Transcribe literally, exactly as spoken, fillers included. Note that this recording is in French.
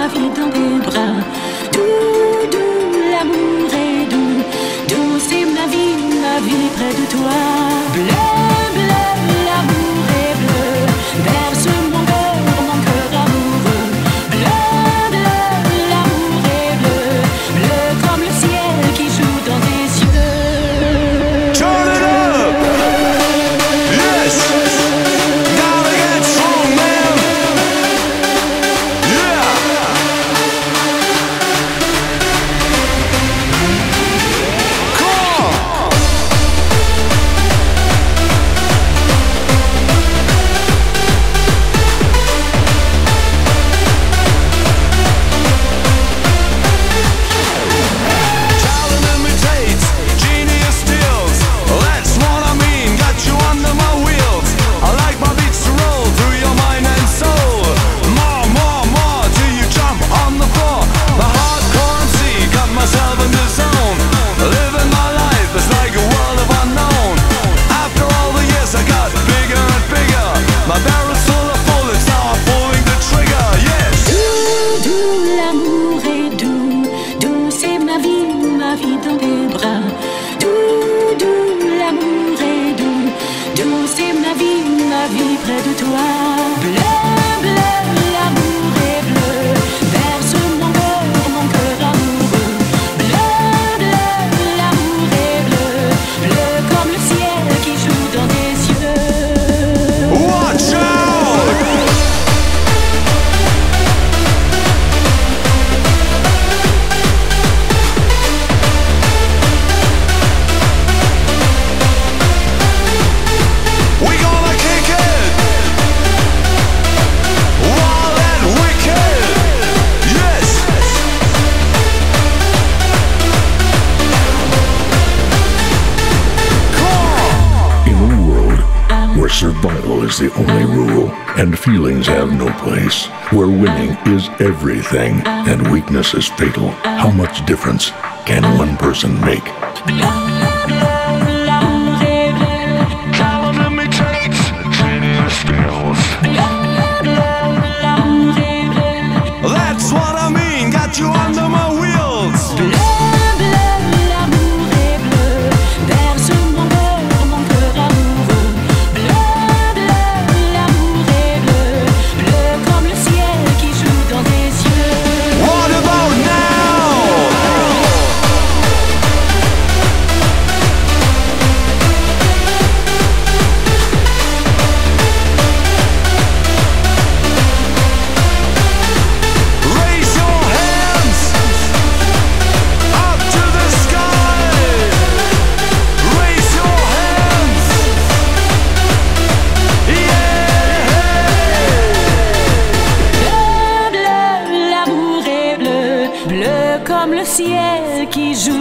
vie dans tes bras. Doux, doux, l'amour est doux. Doux, c'est ma vie, ma vie près de toi. Bleu, bleu, l'amour est bleu. Berce mon cœur, mon cœur amoureux. Bleu, bleu, l'amour est bleu. Bleu comme le ciel qui joue dans tes yeux. Turn it up! Yes! Gotta get strong, man! Yeah! Come on! Talent imitates, genius steals. That's what I mean, got you under my wheels. I like my beats to roll through your mind and soul. More, more, more till you jump on the floor. The hardcore M C got myself in the zone. Living my life is like a world of unknown. After all the years I got bigger and bigger. My barrel's full of bullets, now I'm pulling the trigger, yes! Doux, doux, l'amour est doux. Doux, c'est ma vie, ma vie dans tes bras. Doux, doux, l'amour est doux. Doux, c'est ma vie, ma vie près de toi. Bleu, bleu, l'amour est bleu. Berce mon cœur, mon cœur amoureux. Bleu, bleu, l'amour est bleu. Bleu comme le ciel qui joue dans tes yeux. Watch out! We gonna kick it! Wild and wicked! Yes! Come on! In a world where survival is the only rule and feelings have no place, where winning is everything and weakness is fatal, how much difference can one person make? L'amour est bleu. Talent imitates, genius steals. L'amour est bleu. That's what I mean, got you under my wheels! Bleu, bleu, l'amour est bleu. Berce mon cœur, mon cœur amoureux. Bleu, bleu, l'amour est bleu. Bleu comme le ciel qui joue dans tes yeux. What about now? Raise your hands up to the sky. Raise your hands. Yeah. Bleu, bleu, l'amour est bleu. Bleu comme le ciel qui joue